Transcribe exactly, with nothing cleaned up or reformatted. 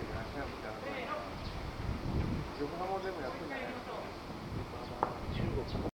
シャみたいな感じ。横浜でもやってんじゃないですか。横浜、中国。